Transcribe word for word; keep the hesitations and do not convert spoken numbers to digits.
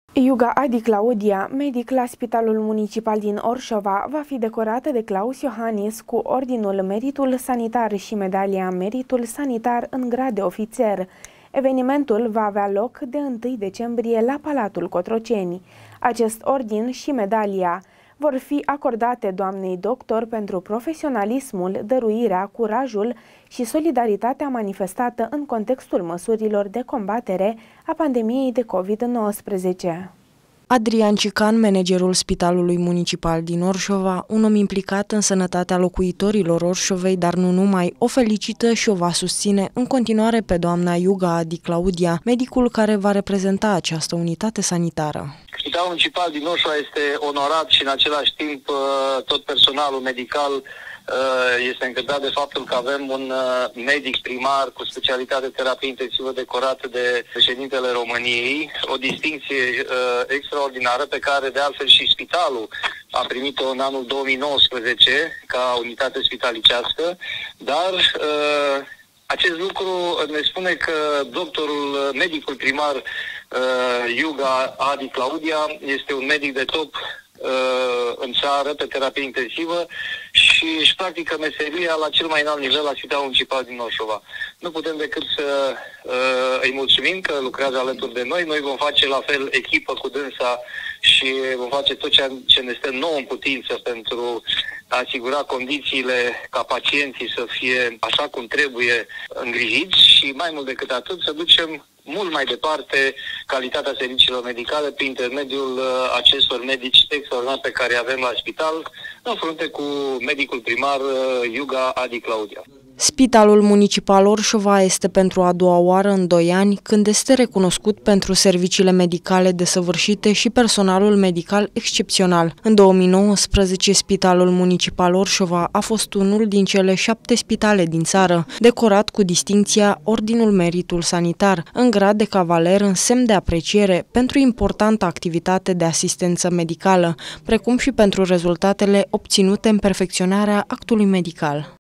Iuga Adi Claudia, medic la Spitalul Municipal din Orșova, va fi decorată de Claus Iohannis cu Ordinul Meritul Sanitar și Medalia Meritul Sanitar în grad de ofițer. Evenimentul va avea loc de întâi decembrie la Palatul Cotroceni. Acest ordin și medalia vor fi acordate doamnei doctor pentru profesionalismul, dăruirea, curajul și solidaritatea manifestată în contextul măsurilor de combatere a pandemiei de COVID nouăsprezece. Adrian Cican, managerul Spitalului Municipal din Orșova, un om implicat în sănătatea locuitorilor Orșovei, dar nu numai, o felicită și o va susține în continuare pe doamna Iuga Adi Claudia, medicul care va reprezenta această unitate sanitară. Spitalul Municipal din Orșova este onorat și în același timp tot personalul medical este încântat de faptul că avem un medic primar cu specialitate terapie intensivă decorat de președintele României, o distincție extraordinară pe care de altfel și spitalul a primit-o în anul două mii nouăsprezece ca unitate spitalicească, dar acest lucru ne spune că doctorul, medicul primar Iuga Adi Claudia este un medic de top în țară pe terapie intensivă și își practică meseria la cel mai înalt nivel la Spitalul Municipal din Orșova. Nu putem decât să uh, îi mulțumim că lucrează alături de noi. Noi vom face la fel echipă cu dânsa și vom face tot ce ne stă nouă în putință pentru a asigura condițiile ca pacienții să fie așa cum trebuie îngrijiți și mai mult decât atât să ducem mult mai departe calitatea serviciilor medicale prin intermediul acestor medici extraordinari pe care avem la spital, în frunte cu medicul primar Iuga Adi Claudia. Spitalul Municipal Orșova este pentru a doua oară în doi ani când este recunoscut pentru serviciile medicale desăvârșite și personalul medical excepțional. În două mii nouăsprezece, Spitalul Municipal Orșova a fost unul din cele șapte spitale din țară, decorat cu distincția Ordinul Meritul Sanitar, în grad de cavaler în semn de apreciere pentru importanta activitate de asistență medicală, precum și pentru rezultatele obținute în perfecționarea actului medical.